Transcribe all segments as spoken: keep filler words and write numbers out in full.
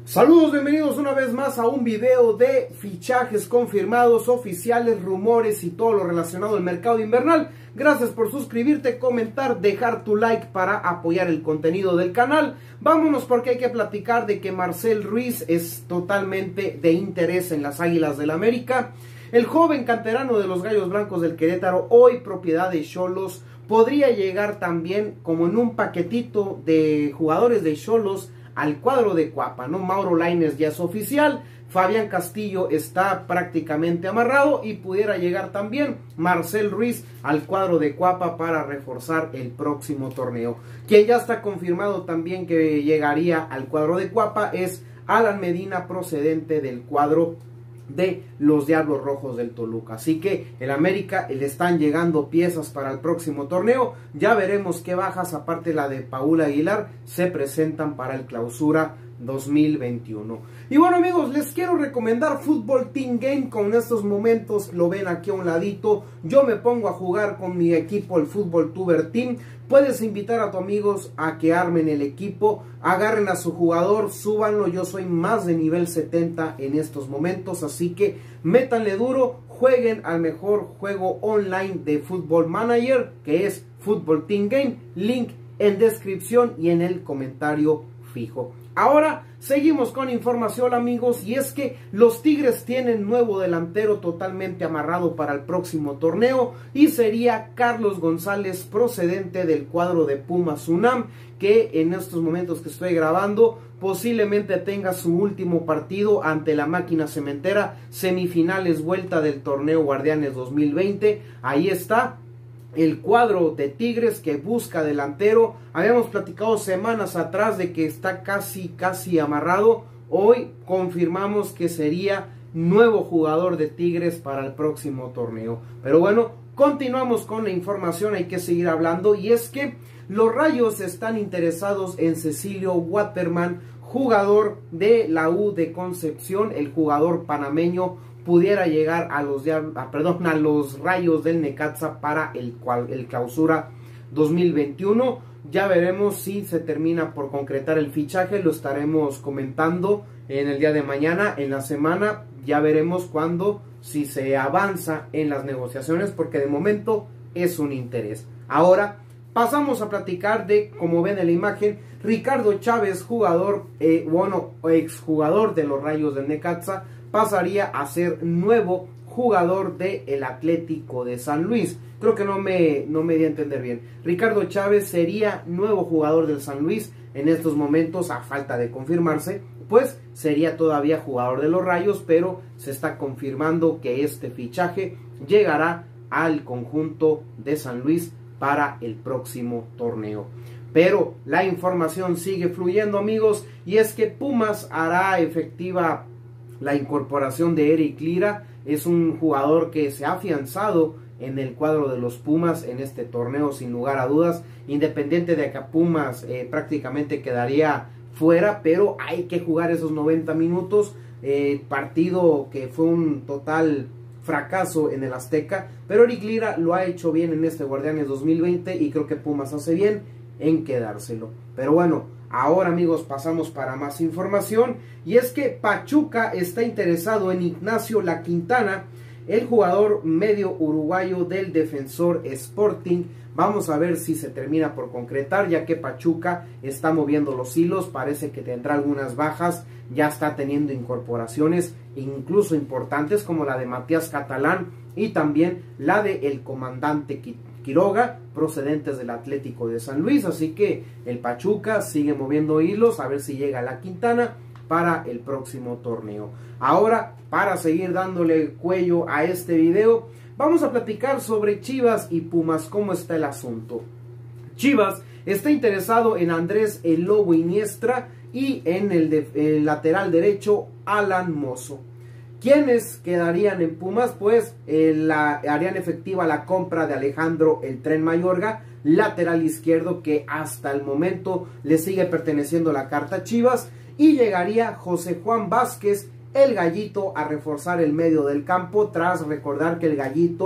Saludos, bienvenidos una vez más a un video de fichajes confirmados, oficiales, rumores y todo lo relacionado al mercado invernal. Gracias por suscribirte, comentar, dejar tu like para apoyar el contenido del canal. Vámonos porque hay que platicar de que Marcel Ruiz es totalmente de interés en las Águilas del América. El joven canterano de los Gallos Blancos del Querétaro, hoy propiedad de Xolos, podría llegar también como en un paquetito de jugadores de Xolos al cuadro de Cuapa, ¿no? Mauro Lainez ya es oficial, Fabián Castillo está prácticamente amarrado y pudiera llegar también Marcel Ruiz al cuadro de Cuapa para reforzar el próximo torneo. Quien ya está confirmado también que llegaría al cuadro de Cuapa es Alan Medina, procedente del cuadro de los Diablos Rojos del Toluca. Así que el América le están llegando piezas para el próximo torneo. Ya veremos qué bajas, aparte la de Paul Aguilar, se presentan para el Clausura dos mil veintiuno. Y bueno, amigos, les quiero recomendar Fútbol Team Game. Con estos momentos lo ven aquí a un ladito. Yo me pongo a jugar con mi equipo, el Fútbol Tuber Team. Puedes invitar a tus amigos a que armen el equipo, agarren a su jugador, súbanlo. Yo soy más de nivel setenta en estos momentos, así que métanle duro, jueguen al mejor juego online de Football Manager, que es Fútbol Team Game. Link en descripción y en el comentario fijo. Ahora seguimos con información, amigos, y es que los Tigres tienen nuevo delantero totalmente amarrado para el próximo torneo y sería Carlos González, procedente del cuadro de Pumas UNAM, que en estos momentos que estoy grabando posiblemente tenga su último partido ante la Máquina Cementera, semifinales vuelta del torneo Guardianes dos mil veinte. Ahí está el cuadro de Tigres que busca delantero. Habíamos platicado semanas atrás de que está casi casi amarrado. Hoy confirmamos que sería nuevo jugador de Tigres para el próximo torneo. Pero bueno, continuamos con la información, hay que seguir hablando, y es que los Rayos están interesados en Cecilio Waterman, jugador de la U de Concepción. El jugador panameño pudiera llegar a los, a, perdón, a los Rayos del Necaxa para el, el Clausura dos mil veintiuno. Ya veremos si se termina por concretar el fichaje, lo estaremos comentando en el día de mañana, en la semana. Ya veremos cuándo, si se avanza en las negociaciones, porque de momento es un interés. Ahora pasamos a platicar de, como ven en la imagen, Ricardo Chávez, jugador, eh, bueno, exjugador de los Rayos del Necaxa, pasaría a ser nuevo jugador del Atlético de San Luis. Creo que no me, no me di a entender bien. Ricardo Chávez sería nuevo jugador del San Luis. En estos momentos, a falta de confirmarse, pues sería todavía jugador de los Rayos, pero se está confirmando que este fichaje llegará al conjunto de San Luis para el próximo torneo. Pero la información sigue fluyendo, amigos, y es que Pumas hará efectiva la incorporación de Eric Lira. Es un jugador que se ha afianzado en el cuadro de los Pumas en este torneo, sin lugar a dudas, independiente de que Pumas eh, prácticamente quedaría fuera, pero hay que jugar esos noventa minutos, eh, partido que fue un total fracaso en el Azteca, pero Eric Lira lo ha hecho bien en este Guardianes dos mil veinte y creo que Pumas hace bien en quedárselo. Pero bueno, ahora, amigos, pasamos para más información, y es que Pachuca está interesado en Ignacio La Quintana, el jugador medio uruguayo del Defensor Sporting. Vamos a ver si se termina por concretar, ya que Pachuca está moviendo los hilos, parece que tendrá algunas bajas, ya está teniendo incorporaciones incluso importantes como la de Matías Catalán y también la de el comandante Quiroga, procedentes del Atlético de San Luis. Así que el Pachuca sigue moviendo hilos, a ver si llega La Quintana para el próximo torneo. Ahora, para seguir dándole cuello a este video, vamos a platicar sobre Chivas y Pumas. ¿Cómo está el asunto? Chivas está interesado en Andrés El Lobo Iniestra y en el, de, el lateral derecho Alan Mozo. ¿Quiénes quedarían en Pumas? Pues eh, la, harían efectiva la compra de Alejandro El Tren Mayorga, lateral izquierdo, que hasta el momento le sigue perteneciendo la carta a Chivas, y llegaría José Juan Vázquez, el Gallito, a reforzar el medio del campo, tras recordar que el Gallito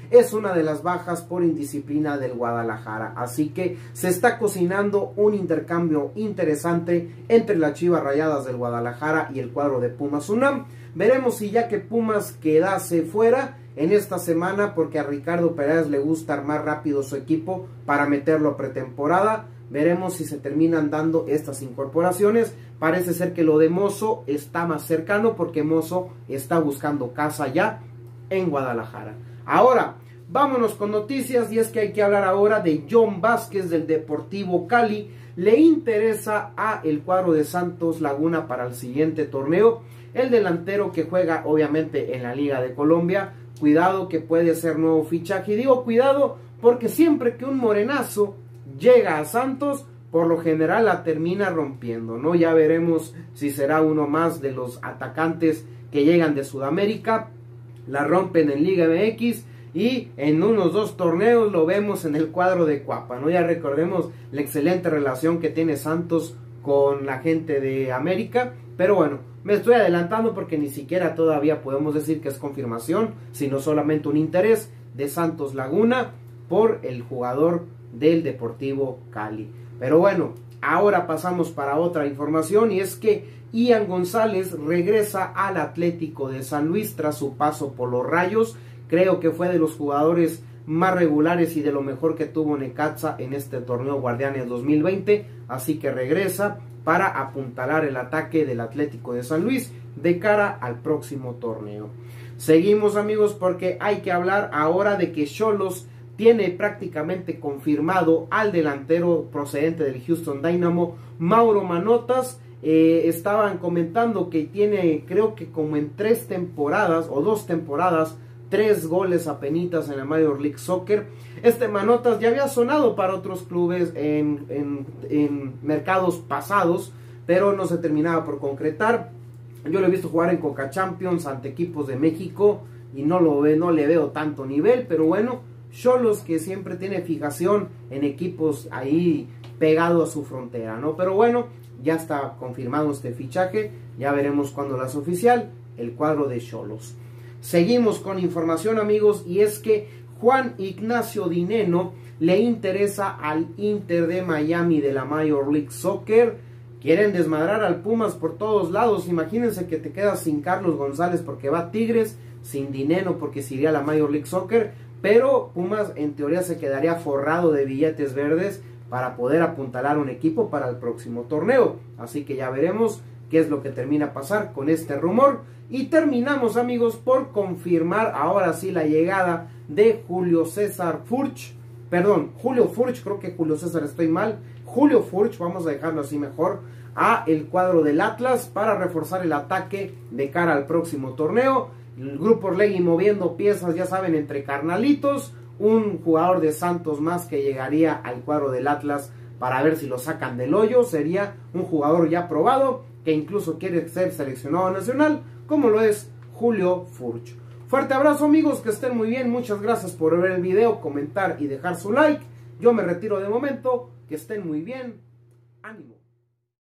es una de las bajas por indisciplina del Guadalajara. Así que se está cocinando un intercambio interesante entre las Chivas Rayadas del Guadalajara y el cuadro de Pumas UNAM. Veremos si ya que Pumas quedase fuera en esta semana, porque a Ricardo Peláez le gusta armar rápido su equipo para meterlo a pretemporada. Veremos si se terminan dando estas incorporaciones. Parece ser que lo de Mozo está más cercano, porque Mozo está buscando casa ya en Guadalajara. Ahora, vámonos con noticias, y es que hay que hablar ahora de John Vázquez del Deportivo Cali. Le interesa a el cuadro de Santos Laguna para el siguiente torneo. El delantero que juega obviamente en la Liga de Colombia. Cuidado que puede ser nuevo fichaje. Y digo cuidado porque siempre que un morenazo llega a Santos, por lo general la termina rompiendo, ¿no? Ya veremos si será uno más de los atacantes que llegan de Sudamérica. La rompen en Liga M X y en unos dos torneos lo vemos en el cuadro de Cuapa, ¿no? Ya recordemos la excelente relación que tiene Santos con la gente de América. Pero bueno, me estoy adelantando porque ni siquiera todavía podemos decir que es confirmación, sino solamente un interés de Santos Laguna por el jugador del Deportivo Cali. Pero bueno, ahora pasamos para otra información, y es que Ian González regresa al Atlético de San Luis tras su paso por los Rayos. Creo que fue de los jugadores más regulares y de lo mejor que tuvo Necaxa en este torneo Guardianes dos mil veinte, así que regresa para apuntalar el ataque del Atlético de San Luis de cara al próximo torneo. Seguimos, amigos, porque hay que hablar ahora de que Xolos tiene prácticamente confirmado al delantero procedente del Houston Dynamo, Mauro Manotas. Eh, estaban comentando que tiene, creo que como en tres temporadas o dos temporadas, tres goles apenitas en la Major League Soccer. Este Manotas ya había sonado para otros clubes en, en, en mercados pasados, pero no se terminaba por concretar. Yo lo he visto jugar en Conca Champions ante equipos de México y no, lo ve, no le veo tanto nivel, pero bueno, Xolos que siempre tiene fijación en equipos ahí pegados a su frontera, ¿no? Pero bueno, ya está confirmado este fichaje, ya veremos cuándo lo hace oficial el cuadro de Xolos. Seguimos con información, amigos, y es que Juan Ignacio Dineno le interesa al Inter de Miami de la Major League Soccer. Quieren desmadrar al Pumas por todos lados. Imagínense que te quedas sin Carlos González porque va a Tigres, sin Dineno porque se iría a la Major League Soccer, pero Pumas en teoría se quedaría forrado de billetes verdes para poder apuntalar un equipo para el próximo torneo. Así que ya veremos qué es lo que termina a pasar con este rumor. Y terminamos, amigos, por confirmar ahora sí la llegada de Julio César Furch, perdón, Julio Furch, creo que Julio César estoy mal, Julio Furch, vamos a dejarlo así mejor, a el cuadro del Atlas para reforzar el ataque de cara al próximo torneo. El grupo Orlegui moviendo piezas, ya saben, entre carnalitos, un jugador de Santos más que llegaría al cuadro del Atlas para ver si lo sacan del hoyo. Sería un jugador ya probado que incluso quiere ser seleccionado nacional, como lo es Julio Furch. Fuerte abrazo, amigos, que estén muy bien. Muchas gracias por ver el video, comentar y dejar su like. Yo me retiro de momento. Que estén muy bien. Ánimo.